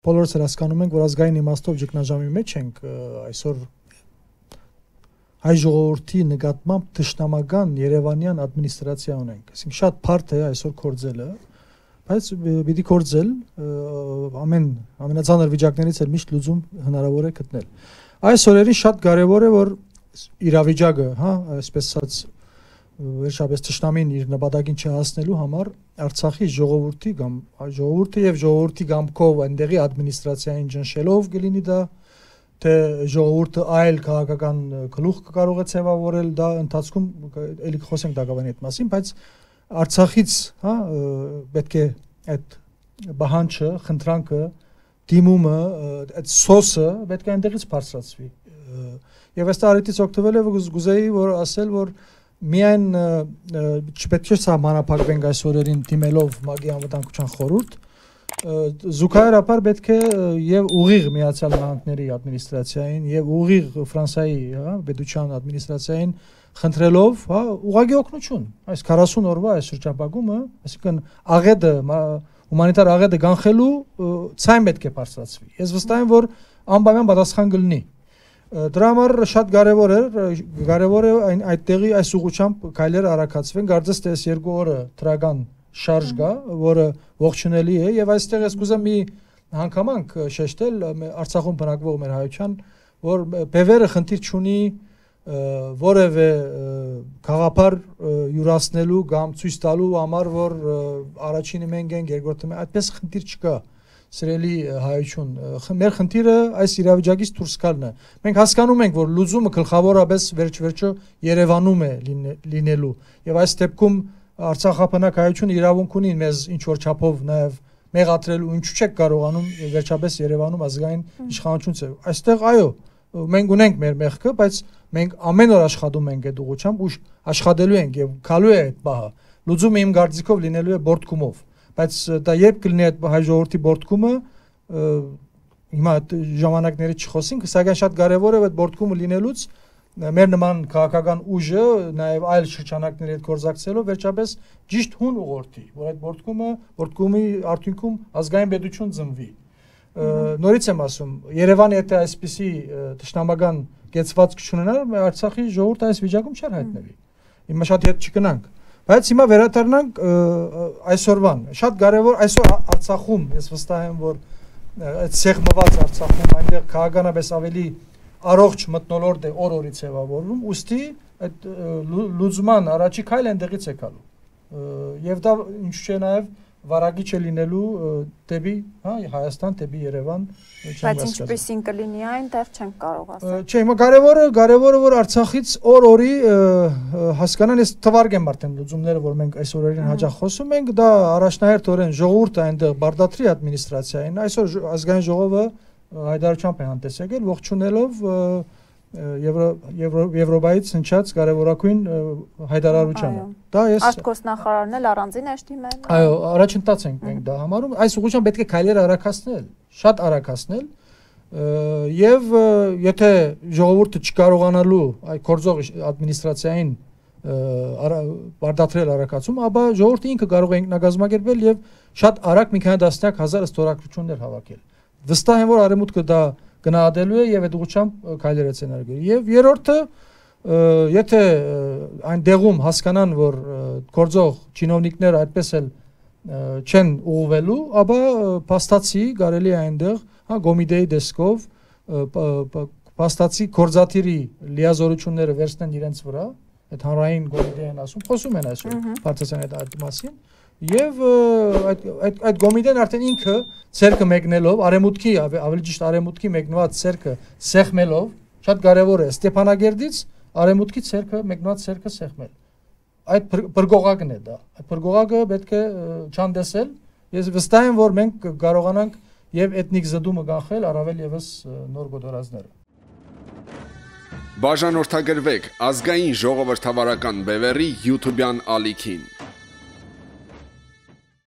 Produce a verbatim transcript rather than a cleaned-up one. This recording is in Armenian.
բոլորս էլ հասկանում ենք, որ ազգային իմաստով ճգնաժամի մեջ ենք այսօր հայ ժողովրդի նկատմամբ թշնամական Երևանյան ադմինիստրացիա ունենք։ Այսինքն շատ բարդ է այսօր կորձելը, բայց պիտի կորձել ամեն ամենածանր վիճակներից էլ միշտ լուծում հնարավոր է գտնել։ Այս օրերին շատ կարևոր է, որ իրավիճակը, հա, այսպես ասած, վերջապես թշնամին իր նպատակին չհասնելու համար Արցախի ժողովրդի կամ ժողովուրդը եւ ժողովրդի կամքով այնտեղի ադմինիստրացիային ճնշելով կլինի դա, թե ժողովուրդը այլ քաղաքական գլուխ կարող է ձևավորել, դա ընթացքում էլի խոսենք դակավանի այդ մասին, բայց Արցախից, հա, պետք է այդ բանջը, խնդրանքը, դիմումը, այդ սոսը պետք է այնտեղից բարձրացվի։ Եվ այս տարիից օգտվել եմ գուզեի, որ ասել, որ միայն չպետք է սահմանափակվենք այս օրերին դիմելով ՄԱԳ-ի անվտանգության խորհուրդ, զուգահեռաբար պետք է եւ ուղիղ Միացյալ Նահանգների ադմինիստրացիային եւ ուղիղ Ֆրանսիայի, հա, պետության ադմինիստրացիային խնդրելով, հա, ուղղակի օգնություն։ Այս քառասուն օրվա այս շրջապագումը, այսինքն աղետը, հումանիտար աղետը կանխելու ցայն պետք է բարձրացվի։ Ես վստահ եմ, որ անպայման պատասխան կլինի։ Դրա համար շատ կարևոր է, կարևոր է այն այդտեղի այս ուղղությամբ քայլերը արագացվեն, կարծես թե այս երկու օրը դրական շարժ կա, որը ողջունելի է եւ այստեղ ես կուզեմ մի հանգամանք շեշտել Արցախում բնակվող մեր հայության, որ բևերը խնդիր չունի որևէ գաղափար յուրացնելու կամ ցույց տալու համար, որ առաջինը մենք ենք, երկրորդը մենք, այդպես խնդիր չկա։ Սիրելի հայություն, մեր խնդիրը այս իրավիճակից դուրս գալն է։ Մենք հասկանում ենք, որ լուծումը գլխավորապես վերջ-վերջը Երևանում է լինելու եւ այս դեպքում Արցախապնակ հայությունը իրավունք ունի մեզ ինչ որ չափով նաև մեղադրելու, ինչու՞ չեք կարողանում վերջապես Երևանում ազգային իշխանություն ծեւ։ Այստեղ այո, մենք ունենք մեր մեղքը, բայց մենք ամեն օր աշխատում ենք այդ ուղղությամբ ու աշխատելու ենք եւ գալու է այդ բահը։ Լուծումը իմ կարծիքով լինելու է բորտկումով, բայց դա երբ կլինի այդ հայ ժողովրդի բորտկումը, հիմա ժամանակներից չխոսենք, սակայն շատ կարեւոր է այդ բորտկումը լինելուց մեր նման քաղաքական ուժը նաև այլ շրջանակների հետ գործակցելով վերջապես ճիշտ հուն ուղղորդի, որ այդ բորտկումը, բորտկումի արդյունքում ազգային պետություն ծնվի։ Նորից եմ ասում, Երևանը եթե այսպիսի թշնամական կեցվածք չունենար, Արցախի ժողովուրդը այս վիճակում չէր հայտնվի։ Հիմա շատ հետ չգնանք, բայց հիմա վերադառնանք այսօրվան։ Շատ կարևոր այսօր Արցախում, ես վստահ եմ, որ այդ սեղմված Արցախում այնտեղ քաղաքականապես ավելի առողջ մթնոլորտ է օր-օրի ձևավորվում, ուստի այդ լուծման առաջի քայլը այնտեղից է գալու։ Եվ դա ինչու՞ չէ նաև վարագիչ է լինելու դեպի, հա, Հայաստան, դեպի Երևան, բայց ինչպեսին կլինի այն, դեռ չենք կարող ասել։ Չէ, հիմա կարևորը, կարևորը որ Արցախից օր-օրի հասկանան, ես թվարկեմ արդեն լուծումները, որ մենք այս օրերին հաճախ խոսում ենք, դա առաջնահերթորեն ժողովուրդը այնտեղ բարդատրի ադմինիստրացիային, այսօր ազգային ժողովը հայտարարությամբ է հանդես եկել, ողջունելով Եվրոպայից հնչած կարևորագույն հայտարարությանը։ Դա ես արտգործնախարարն էլ առանձին է դիմել։ Այո, առաջընթաց ենք մենք դա համարում, այս ուղղությամբ պետք է քայլեր արագացնել, շատ արագացնել, եւ եթե ժողովուրդը չկարողանալու այ կորձող ադմինիստրացիային բարդատրել արագացում, ապա ժողովուրդը ինքը կարող է ինքնակազմակերպել եւ շատ արագ մի քանի տասնյակ հազար ստորագրություններ հավաքել։ Վստահ եմ, որ արևմուտքը դա գնահատելու է եւ այդ ուղղությամբ քայլեր է ցենարգել։ Եվ երրորդը, եթե այն դեղում հասկանան, որ կորձող չինովնիկները այդպես էլ չեն ուղղվելու, ապա փաստացի կարելի է այնտեղ, հա, Գոմիդեի դեսկով փաստացի կորզաթիրի լիազորությունները վերցնեն իրենց վրա, այդ հանրային Գոմիդեի են ասում, խոսում են այսօր բարձրացան այդ մասին։ Եվ այդ այդ Գոմիդեն արդեն ինքը ցերկը մեկնելով, արեմուտքի ավելի ճիշտ արեմուտքի մեկնված ցերկը սեղմելով, շատ կարևոր է Ստեփանագերդից արեմուտքի ցերկը մեկնված ցերկը սեղմել։ Այդ բրգողակն է դա։ Այդ բրգողակը պետք է չանդեսել։ Ես վստահ եմ, որ մենք կարողանանք եւ էթնիկ զդումը կանխել, առավել եւս նոր գոտորածները։ Բաժանորդագրվեք ազգային ժողովրդավարական բևեռի YouTube-յան ալիքին։